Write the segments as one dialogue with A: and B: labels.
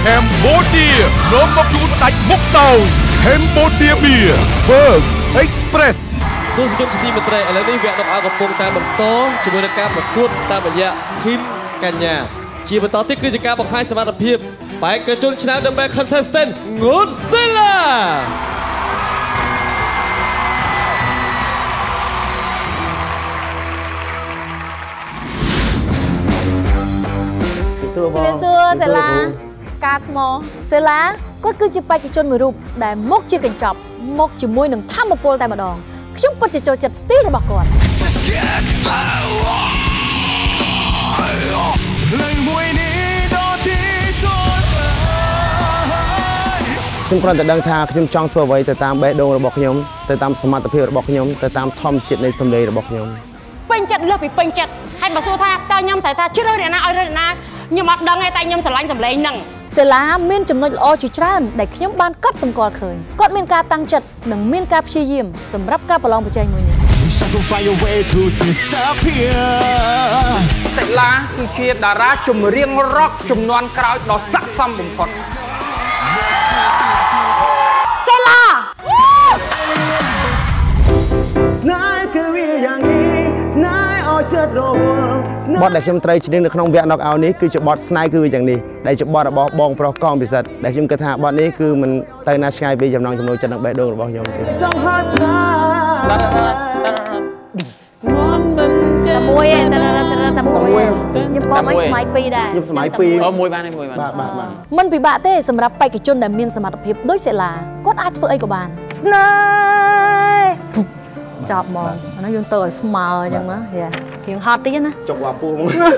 A: Cambodia น้องមកជួនដាច់មុខទៅ Cambodia Beer Bird Express
B: ទស្សនិកជនទីមេត្រីឥឡូវនេះវគ្គnokកំពុងតាមបន្តជាមួយនឹងការប្រកួតតាមរយៈ Team កញ្ញាជាបន្តទៀតគឺជាការបង្ហាញសមត្ថភាពបេក្ខជនឆ្នាំ The Best Contestant Godzilla
C: សួរសេឡាការថ្មសេឡាគាត់គឺជាបេក្ខជនមួយរូបដែលមកជាកញ្ចប់មកជាមួយនឹងធម្មពលតែម្ដងខ្ញុំពិតជាចូលចិត្តស្ទីលរបស់គាត់
D: ខ្ញុំគ្រាន់តែដឹងថាខ្ញុំចង់ធ្វើអ្វីទៅតាមបេះដូងរបស់ខ្ញុំទៅតាមសមត្ថភាពរបស់ខ្ញុំទៅតាមធម្មជាតិនៃសម្លេងរបស់ខ្ញុំ
E: ពេញចិត្តលើសពីពេញចិត្តហើយបើសួរថាតើខ្ញុំត្រូវថាជ្រើសរើសអ្នកណាឲ្យរើសអ្នកណាខ្ញុំអត់ដឹងទេតែខ្ញុំស្រឡាញ់សម្លេងហ្នឹង
C: សេឡាមានចំណុចល្អជាច្រើនដែលខ្ញុំបានកត់សម្គាល់ឃើញគាត់មានការតាំងចិត្តនិងមានការព្យាយាមសម្រាប់ការប្រឡងប្រជែងមួយនេះ
F: សេឡាគឺជាតារាចម្រៀងរ៉ុកជំនាន់ក្រោយដ៏ស័ក្តិសមបំផុត
C: សេឡា
D: ស្នេហ៍គឺវាយ៉ាងនេះស្នេហ៍ឲ្យចិត្តរវល់បទដែលខ្ញុំត្រូវច្រៀងនៅក្នុងវគ្គ knock out នេះគឺជាបទស្នេហ៍គឺវាយ៉ាងនេះដែលជាបទរបស់បងប្រុសកងពិសិដ្ឋដែលខ្ញុំគិតថាបទនេះគឺមិនទៅណាឆ្ងាយពីចំណងចំណូលចិត្តនិងបេះដូងរបស់ខ្ញុំទេចង់ហើយស្នេហ៍
C: តែមួយឯងតែមួយខ្ញុំបងឲ្យស្មៃពីរដែរ
D: ខ្ញុំស្មៃពីរ
F: មួយបានមួយបាន
D: បាទ
C: មិនពិបាកទេសម្រាប់បេក្ខជនដែលមានសមត្ថភាពដូចសេឡាគាត់អាចធ្វើអីក៏បានស្នេហ៍ចប់មកអានោះយើងទៅឲ្យស្មើអញ្ចឹងណារៀងហត់តិចណា
D: ចុកវ៉ាពូ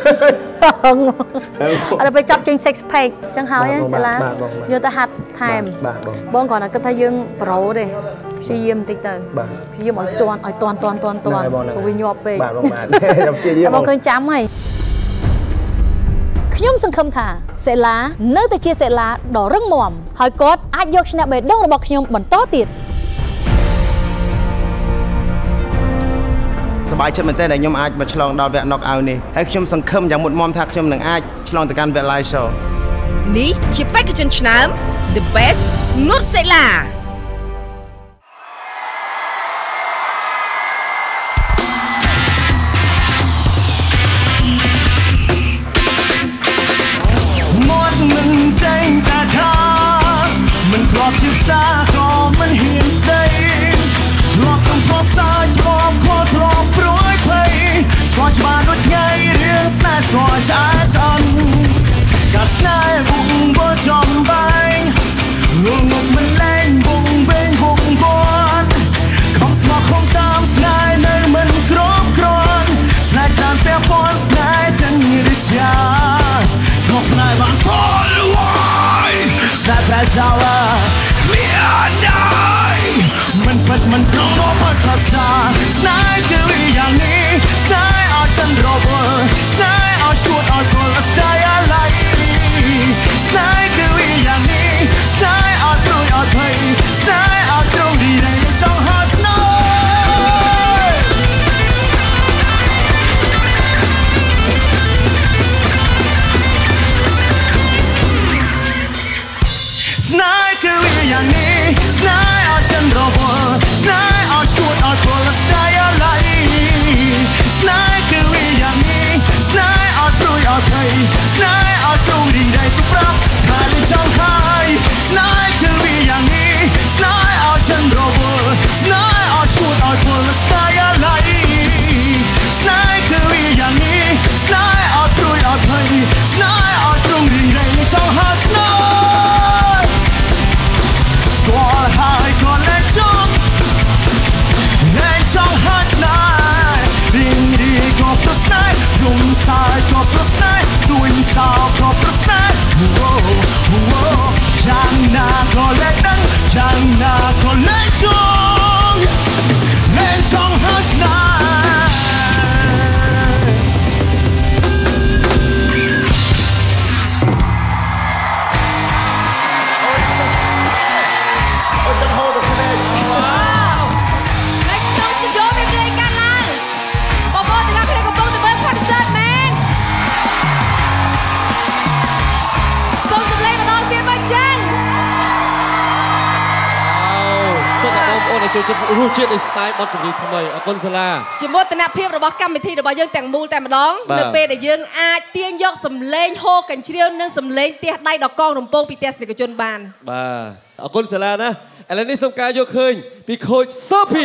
C: អត់ទៅចាប់ចេញ six pack អញ្ចឹងហើយសេឡាយកទៅហាត់ថែមបងគ្រាន់តែគិតថាយើងប្រូទេព្យាយាមបន្តិចទៅព្យាយាមឲ្យជន់ឲ្យតាន់ព្រោះវាញាប់ពេក
D: បាទបងបាទខ្ញុំព្យាយាម
C: បងឃើញចាំហើយខ្ញុំសង្ឃឹមថាសេឡានៅតែជាសេឡាដ៏រឹងមាំហើយគាត់អាចយកឈ្នះបេះដូងរបស់ខ្ញុំបន្តទៀត
D: សប្បាយចិត្តមែនទែនដែលខ្ញុំអាចមកឆ្លងដល់វគ្គ knock out នេះហើយខ្ញុំសង្ឃឹមយ៉ាងមុតមាំថាខ្ញុំនឹងអាចឆ្លងទៅកាន់វគ្គ live show
G: នេះជាបេក្ខជនឆ្នាំ The Best Godzilla
H: មិនចេញតែថាមិនធ្លាប់ជាផ្សារក៏មិនហ៊ានស្ដីធ្លាប់កំធ្លាប់ផ្សាយធ្លាប់ខកធ្លាប់ព្រួយភ័យស្គាល់ច្បាស់ដូចថ្ងៃរឿងស្នេហ៍ស្គាល់ឆ្អែតចន់កាត់ស្នេហ៍វងវល់ចំបែងងងឹតមិនលែងវងវែងវងវន់ខំស្មោះខំតាមស្នេហ៍នៅមិនគ្រប់គ្រាន់ស្នេហ៍ច្រើនពាក់ព័ន្ធស្នេហ៍ចិនរិះយ៉ាស្មោះស្នេហ៍បានពលវាយស្នេហ៍ប្រែសាឡាគ្មានដៃមិនពិតមិនត្រង់មកមកខ្លាប់សាស្នេហ៍គឺវាយ៉ាងនេះស្នេហ៍ឲ្យចិនរវល់ស្នេហ៍ឲ្យឈួតឲ្យគល់ស្នេហ៍អាឡៃស្នេហ៍គឺវាយ៉ាងនេះស្នេហ៍ឲ្យព្រួយឲ្យភ័យស្នេហ៍ឲ្យទ្រង់រីរៃចង់ហាត់ស្នេហ៍ស្នេហ៍គឺវាយ៉ាងនេះស្នេហ៍ឲ្យចិនរវល់ស្នេហ៍ឲ្យឈួតឲ្យគល់ស្នេហ៍អាឡៃស្នេហ៍គឺវាយ៉ាងនេះស្នេហ៍ឲ្យព្រួយឲ្យភ័យស្នេហ៍ឲ្យទ្រ
B: ចូលចិត្តរសជាតិនៃ style បទចម្រៀងថ្មីអរគុណសាឡា
G: ជាមោទនភាពរបស់កម្មវិធីរបស់យើងទាំងមូលតែម្ដងនៅពេលដែលយើងអាចទាញយកសម្លេងហូរកញ្ជ្រៀវនិងសម្លេងទះដៃដល់កងរំពងពីទស្សនិកជនបាន
B: បាទអរគុណសាឡាណាឥឡូវនេះសូមការយកឃើញពីខូចសូភី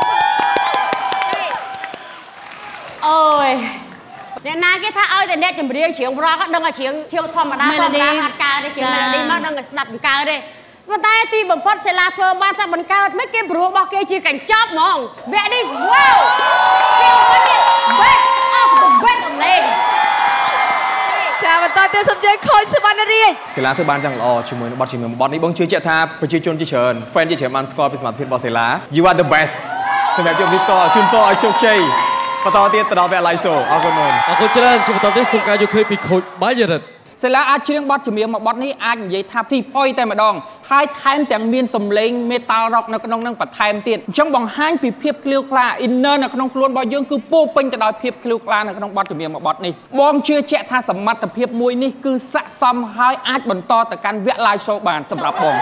E: អូយអ្នកណាគេថាឲ្យតែអ្នកចម្រៀងច្រៀងរ៉ក់ដឹងតែច្រៀងធៀវធម្មតាធម្មតាអត់កើតទេច្រៀង melody មកដឹងតែស្ដាប់បង្កើតទេប៉ុន្តែទីបំផុតសិលាធ្វើបានតែបង្កើតមិនគេព្រោះរបស់គេជាកញ្ចប់ហ្មងវគ្គនេះ wow គេមកនេះ best of the best of lady
G: ចាបន្តទៀតសូមជើញខូចសុវណ្ណរាជ
F: សិលាធ្វើបានយ៉ាងល្អជាមួយនឹងបទចម្រៀងបទនេះបងជឿជាក់ថាប្រជាជនជាច្រើន fan ជាច្រើនបានស្គាល់ពីសមត្ថភាពរបស់សិលា You are the best សម្រាប់ជម្រាបតជូនពរឲ្យជោគជ័យបន្តទៀតទៅដល់វគ្គ live show អរគុណមែន
B: អរគុណច្រើនជាបន្តទៀតសូមការយកឃើញពីខូចបាយរិទ្ធ
F: សិលាអាចច្រៀងបទចម្រៀងមួយបទនេះអាចនិយាយថាទីផុយតែម្ដងហើយថែមទាំងមានសម្លេង metal rock នៅក្នុងនឹងបន្ថែមទៀតអញ្ចឹងបង្ហាញពីភាពក្លៀវក្លា inner នៅក្នុងខ្លួនរបស់យើងគឺពោពេញទៅដោយភាពក្លៀវក្លានៅក្នុងបទចម្រៀងមួយបទនេះបងជឿជាក់ថាសមត្ថភាពមួយនេះគឺស័ក្តិសមហើយអាចបន្តទៅកាន់វគ្គ live show បានសម្រាប់បង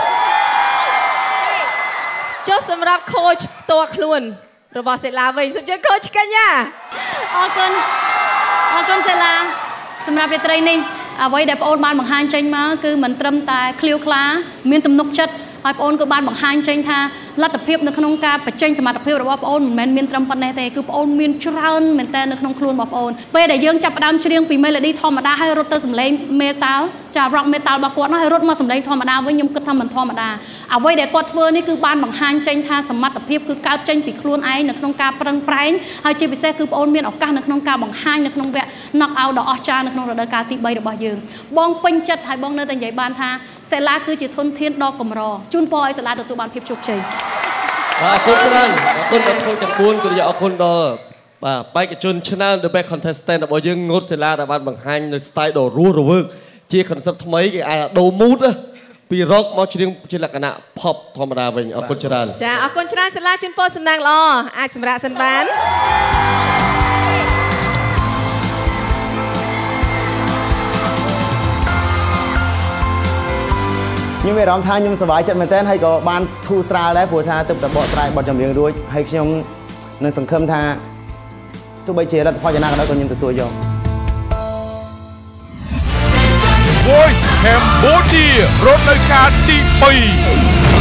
G: ចុះសម្រាប់ coach ផ្ទាល់ខ្លួនរបស់សិលាវិញសូមជើញ coach កញ្ញា
C: អរគុណសិលាសម្រាប់រាត្រីនេះអ្វីដែលបងអូនបានបង្ហាញចេញមកគឺមិនត្រឹមតែឃ្លាវខ្លាមានទំនុកចិត្តហើយបងអូនក៏បានបង្ហាញចេញថាលទ្ធភាពនៅក្នុងការបញ្ចេញសមត្ថភាពរបស់បងអូនមិនមែនមានត្រឹមប៉ុណ្ណេះទេគឺបងអូនមានច្រើនមែនតើនៅក្នុងខ្លួនរបស់បងអូនពេលដែលយើងចាប់ផ្ដើមច្រៀងពី melody ធម្មតាហើយរត់ទៅសម្លេង metal ចា rock metal របស់គាត់នោះហើយរត់មកសម្លេងធម្មតាវិញខ្ញុំគិតថាមិនធម្មតាអ្វីដែលគាត់ធ្វើនេះគឺបានបង្ហាញចេញថាសមត្ថភាពគឺកើតចេញពីខ្លួនឯងនៅក្នុងការប្រឹងប្រែងហើយជាពិសេសគឺបងអូនមានឱកាសនៅក្នុងការបង្ហាញនៅក្នុងវគ្គ knock out ដ៏អស្ចារ្យនៅក្នុងរដូវកាលទី3របស់យើងបងពេញចិត្តហើយបងនៅតែនិយាយបានថាសិលាគឺជាធនធានដ៏កម្រជូនពរឲ្យសិលាទទួលបានភាពជោគជ័យ
B: អរគុណច្រើនអរគុណដល់ទាំង4ក៏អរគុណដល់បាទបេក្ខជនឆ្នាំ The Best Contestant របស់យើងងូតសិលាដែលបានបង្ហាញនៅ style ដ៏រស់រវើកជា concept ថ្មីគេអាចដូរ mood ពី rock មកច្រៀងជាលក្ខណៈ pop ធម្មតាវិញអរគុណច្រើន
G: ចាអរគុណច្រើនសិលាជូនពរសំណាងល្អអាចសម្រាប់សិនបាន
D: ខ្ញុំមានអារម្មណ៍ថាខ្ញុំសប្បាយចិត្តមែនទែនហើយក៏បានធូរស្រាលដែរព្រោះថាទើបតែបកស្រាយបទចម្រៀងរួចហើយខ្ញុំនឹងសង្ឃឹមថាទោះបីជាលទ្ធផលយ៉ាងណាក៏ដោយក៏ខ្ញុំទទួលយក
A: Voice Cambodia រដូវកាលទី2